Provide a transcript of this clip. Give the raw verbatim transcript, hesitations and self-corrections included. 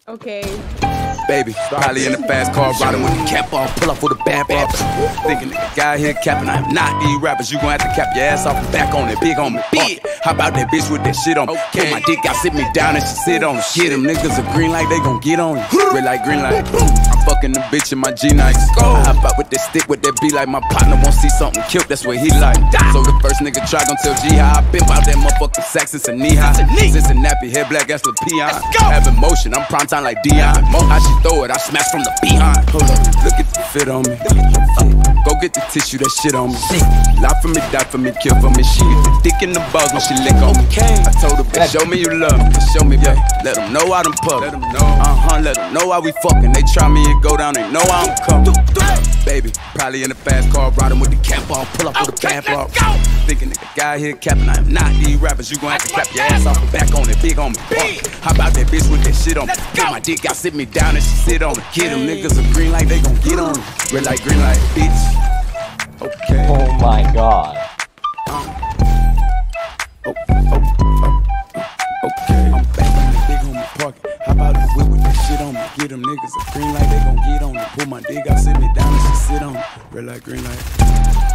Okay. Baby, probably in the fast car, riding with the cap off, pull up with a bad bad. Thinking the guy here capping, I am not these rappers. You gon' have to cap your ass off and back on it, big on me, big. How about that bitch with that shit on me? Okay. My dick got sit me down and she sit on it. Get them niggas a green light, they gon' get on you. Red light, green light. I'm fucking the bitch in my G Nikes. I hop out with that stick, with that be like my partner won't see something killed. That's what he like. So the first nigga try gon' tell G how I been about that motherfucking sack since a knee high. Cincinnati, head black ass the peon. Having motion, I'm prime time like Dion. How she throw it, I smash from the behind. Hold up, look at the fit on me. Go get the tissue, that shit on me. Lie for me, die for me, kill for me. She get the dick in the balls when she lick on me. I told her, bitch, show me you love me. Show me, yeah. Let them know I done puff. Let them know. Uh-huh, let them know how we fucking. They try me and go down, they know I don't come. Baby, probably in the fast car, riding with the cap on, pull up with a bad bra. Thinking that the guy here capping, I am not these rappers. You gon' have to clap your ass off and back on it, big on me. How about that bitch with that shit on me? Get my dick out, sit me down and she sit on it. Get them niggas a green light, they gon' get on it. Red light, green light, bitch. Okay. Oh my god. Uh, oh, oh, oh, okay. I'm back on the big homie parking. How about the whip with that shit on me? Get them niggas a green light, they gon' get on it. Pull my dick out, sit me down and she sit on it. Red light, green light.